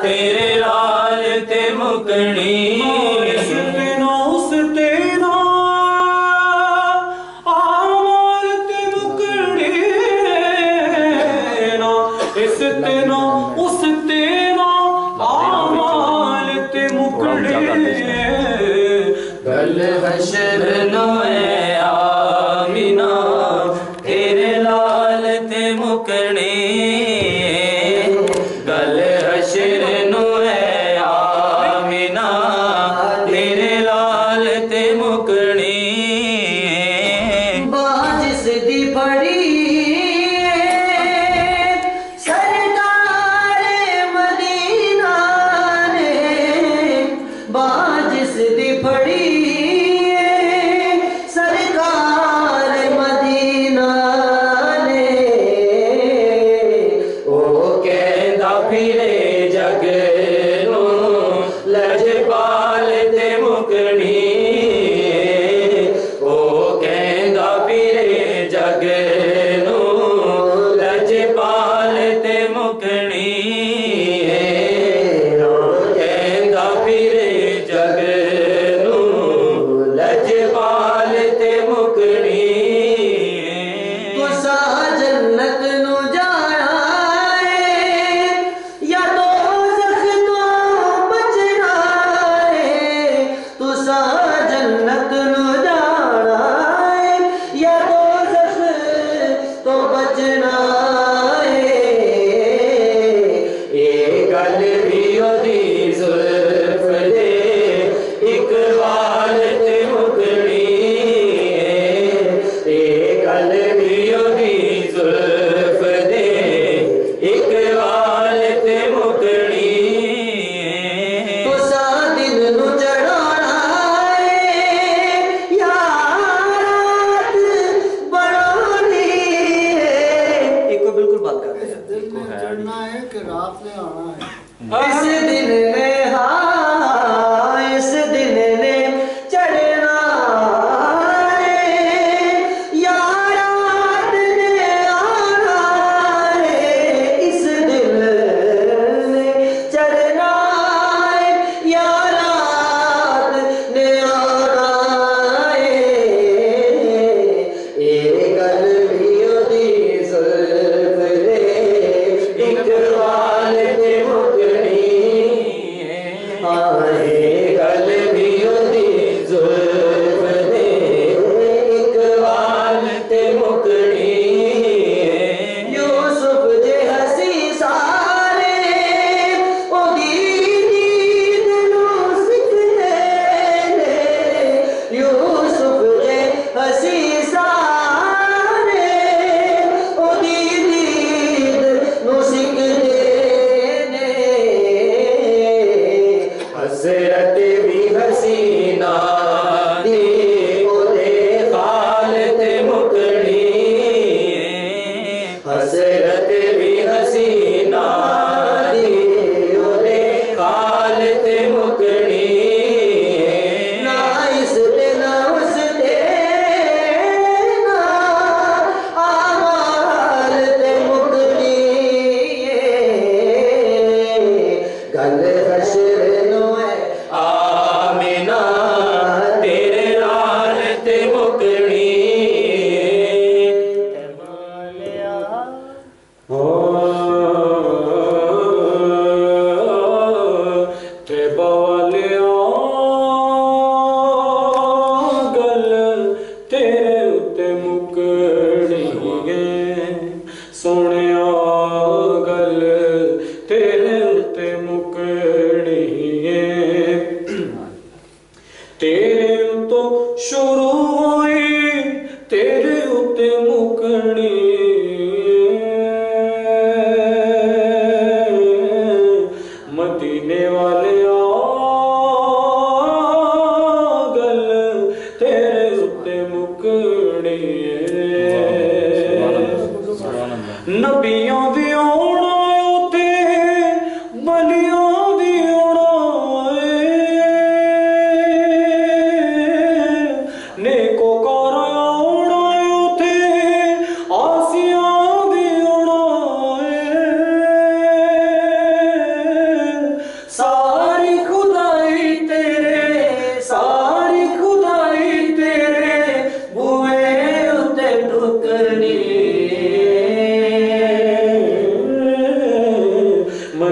तेरे लाल ते मुकनी इस दिन उस तेरा आमाल ते मुकनी ना इस दिन उस तेरा आमाल ते मुकनी गल हशर नोए आमीना तेरे लाल ते मुकनी गल हशर नोए आमीना तेरे लाल ते मुकनी बाजिस दी बड़ी सरदार मदीना ने बाजिस दी बड़ी सरकार मदीना ने ओ कहंदा फिरे जग नू लजपाल ते मुकनी ओ कहंदा फिरे जग नू लजपाल ते मुकनी ओ कहंदा फिरे जग नू लजपाल ते मुकनी तुसा जन्नत नू जाना है या दोज़ख तो बचना है तुसा जन्नत नू जाना है या दोज़ख तो बचना है ये गल भी ओदी जुल्फ दे इकबाल ते मुकनी ये गल भी ओदी जुल्फ दे इकबाल ते मुकनी तुसा दिल नू चढ़ाना है या रात बनानी है इको बिल्कुल बात कर रहे हैं दिल में चढ़ना है कि रात में आना है। इस दिन ने हाँ इस दिन ने चढ़ना है या रात ने आना है इस दिन ने चढ़ना है या रात ने आना है ये गल भी ओदी जुल्फ दे इकबाल ते मुकनी ये गल भी ओदी जुल्फ दे इकबाल ते मुकनी यूसुफ जे हसी सारे ओदी नींद नू सिकदे ने यूसुफ जे हसी सारे ओदी नींद नू सिकदे ने हसरत भी हसीना दी ओदे खाल ते मुकनी हसरत भी हसीना दी ओदे खाल ते मुकनी ना इस ते ना उस ते ना आमाल ते मुकनी गल हशर नू है आमीना तेरे लाल ते मुकनी हो ते बालिया गल तेरे उत्ते मुकनी है सोनिया गल तेरे उत्ते मुकनी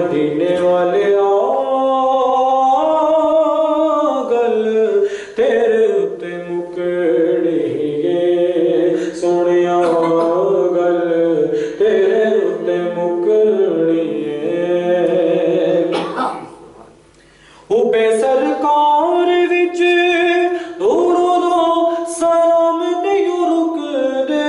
मदीने वाले गल तेरे उत्ते मुकड़ी है सोनिया गल तेरे उत्ते मुकड़ी है उबे सरकार विच दूरों दो सलाम नहीं रुकदे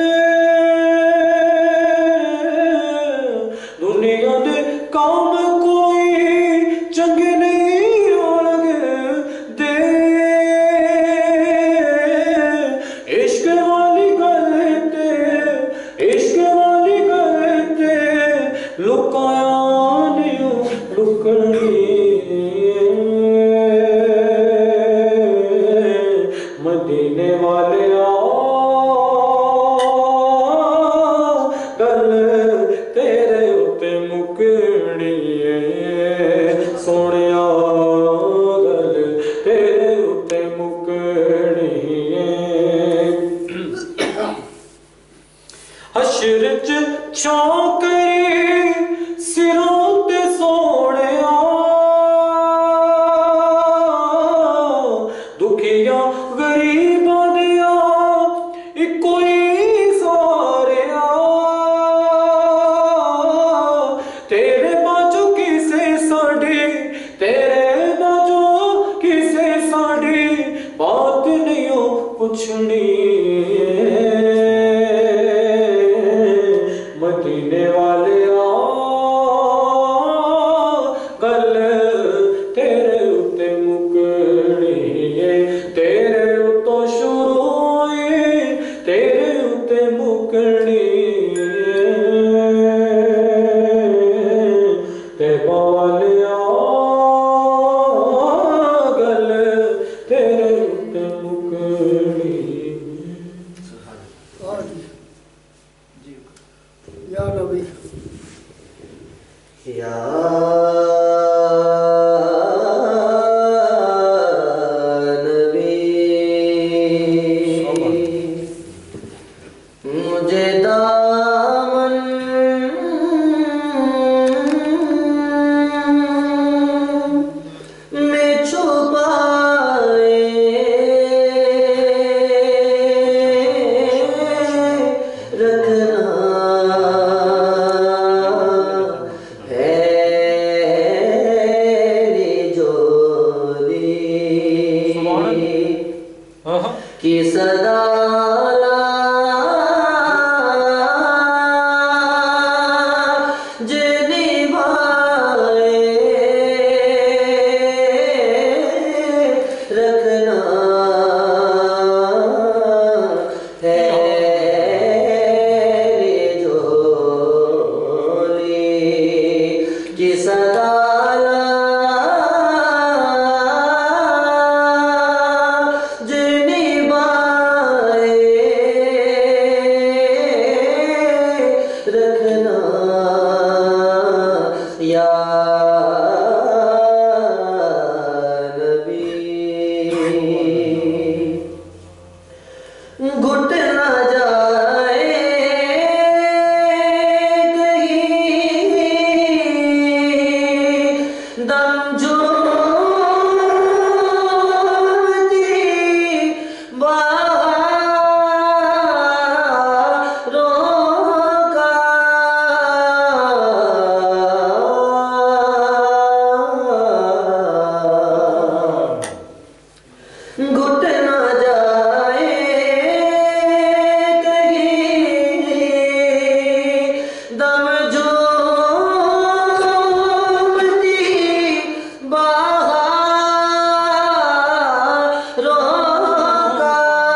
दुनिया दे काम कोई चंगे नहीं लगदे इश्क वाली गल ते लुकाया नहीं लुकनी मदीने वाले गल तेरे उत्ते मुकड़ी है सोनिया गल तेरे उत्ते मुकड़ी है हशर च छाकरी सिरों ते सोनिया दुखिया गरीबां दिया इको ही सारिया तेरे बाजू किसे साड़ी तेरे बाजू किसे साड़ी बात नहीं हो पुछनी मदीने वाले गल तेरे उत्ते मुकड़ी है तेरे उत्तों शुरू होई तेरे उत्ते मुकड़ी ते बालिया गल तेरे उत्ते मुकड़ी या नबी या नबी मुझे दामन में छुपाए रखना कि सदा रखना है जोली कि सदा रखना या नबी घुट ना जाए कहीं दम जो घुट ना जाए कहीं दम झूमती बहारों का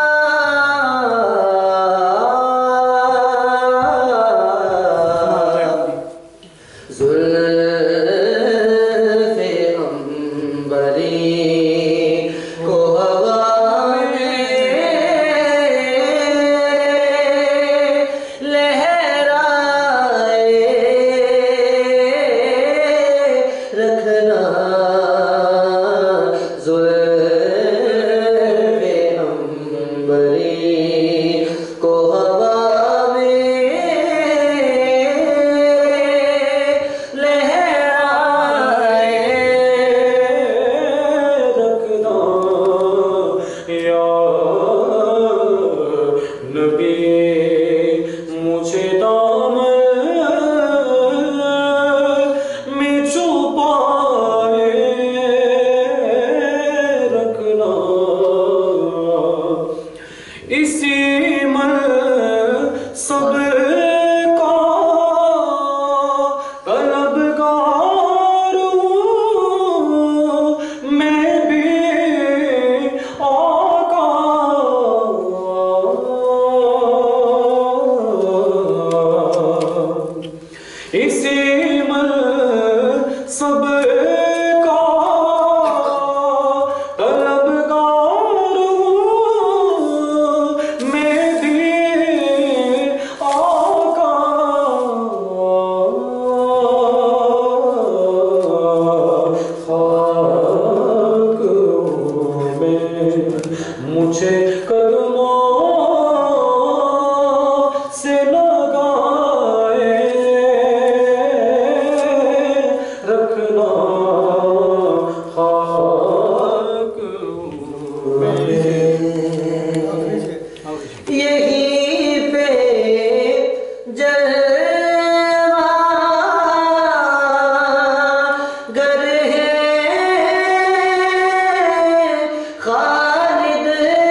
जुल्फ़े अंबरी को हवा में लहराए रखना जुल्फ़े अंबरी को हवा में लहराए रखना खाक यहीं पे जलवा गर है खालिद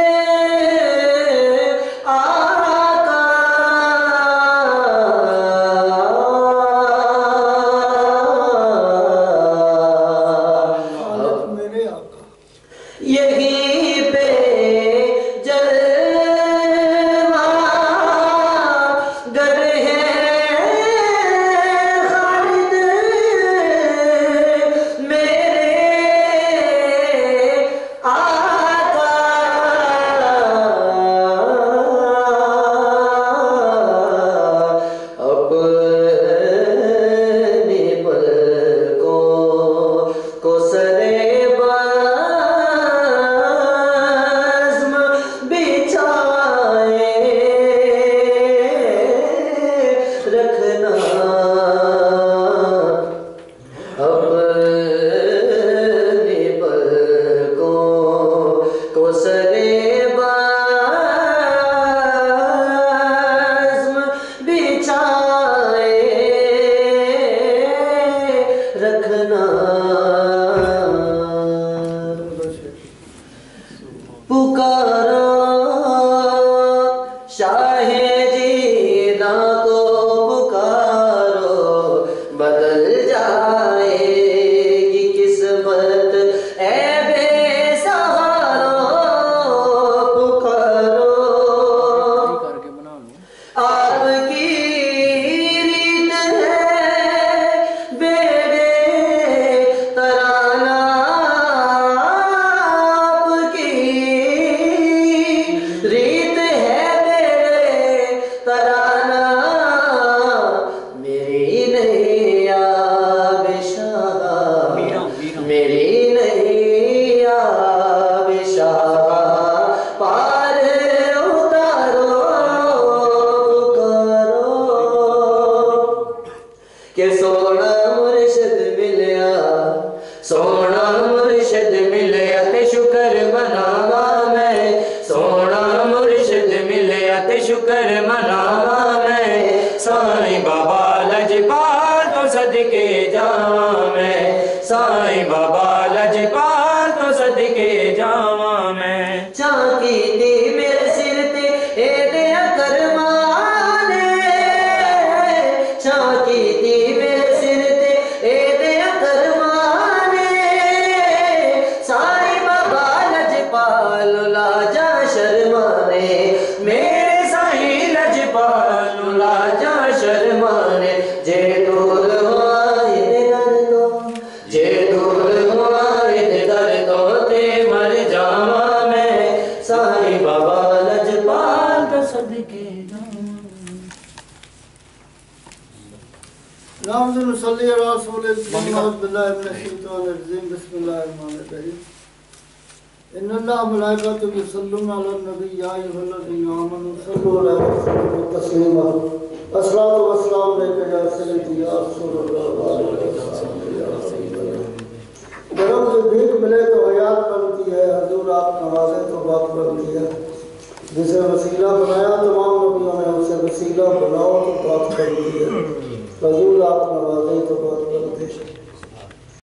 आका मेरे आका यहीं पे जलवा गर है खालिद मेरे आका अपने पलकों को सरे बज़्म बिछाए रखना अपने पलकों को सरे बज़्म बिछाए रखना पुकारा शाहे जीना को पुकारो बदल जाएगी किस्मत ऐ बेसहारो पुकारो आपकी रीत है बेड़े तराना आपकी रीत है बेड़े तराना मेरी नैया बेशाहा मेरी नैया बेशाहा पार उतारो पुकारो के सोना मुर्शिद मिलया सोना मुर्शिद मिलया ते शुक्र मनावा मैं सोना मुर्शिद मिलया ते शुक्र मनावा मैं साईं बाबा लजपाल तो सदके जावा मैं साईं बाबा लजपाल तो सदके जावा मैं झांकी थी मेरे सिर ते एदे करमाने झांकी थी मेरे सिर ते एदे करमाने साईं बाबा लजपाल लाजा शर्माने मेरे साईं लजपाल लाजा शर्माने जे दूर हुआए दर्दों जे दूर हुआए दर्दों ते मर जावा मैं साईं बाबा लजपाल तो सदके जावा नाम सल्ली अला रसूलिल करीम बिल्लाहि मिनश शैतानिर रजीम बिस्मिल्लाहिर रहमानिर रहीम इन्नल्लाह मलाइकतहु युसल्लूना अलन नबी या अय्युहल्लज़ीना आमनू सल्लु अलैहि वसल्लम तस्लीमा अस्सलातु वस्सलामु अलैका या सय्यदी या रसूलल्लाह व अलैका या सय्यदी गरम से भीख मिले तो हयात बनती है हजूर आप नवाजे तो बात बनती है जिसे वसीला बनाया तमाम नबियों ने उसे वसीला बनाओ तो बात बनती है हजूर आप नवाजे तो बात बनती है